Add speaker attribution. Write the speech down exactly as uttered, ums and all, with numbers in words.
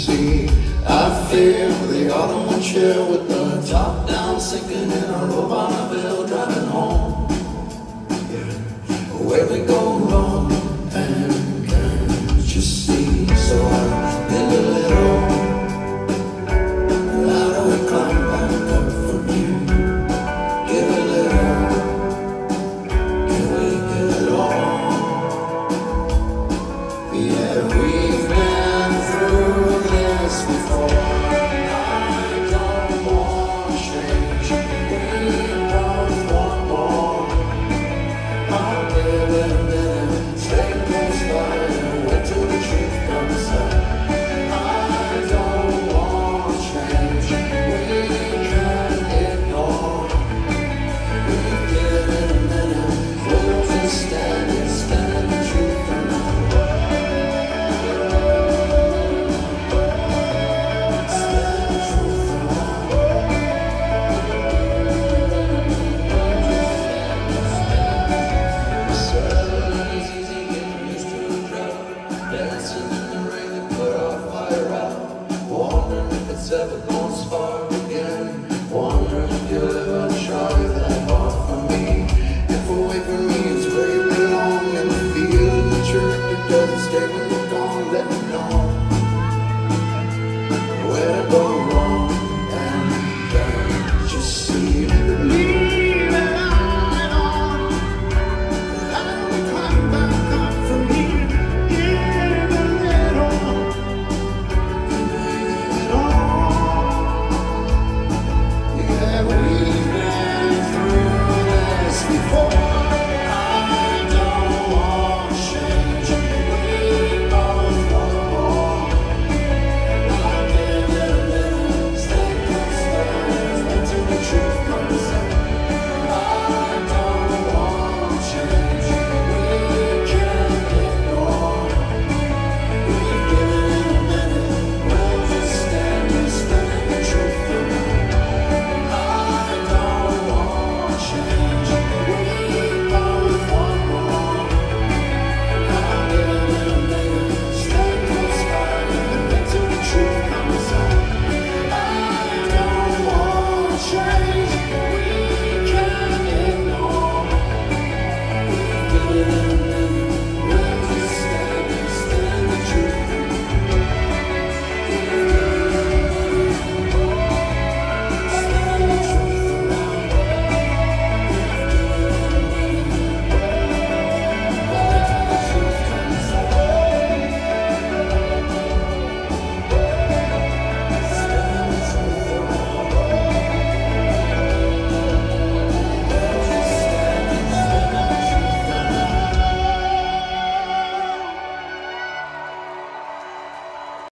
Speaker 1: see. I feel the autumn wind chill with the top down, sinking in a low Bonneville, driving home. Yeah. Where we go wrong, and can't you see? So I bend a little. How do we climb back up from here? Give a little. Can we get it on? Yeah, we've been through this before. I don't want to change. We both want more. I'll give it a minute. Stay close by and wait till the truth comes out. I don't want to change. We can't ignore. We give it a minute. We'll just stand and stand the truth come out. Ever gonna spark again? Wondering if you'll ever try that hard for me. If away from me is where you belong, and the feeling the truth doesn't stay when you're gone, let me know where to go.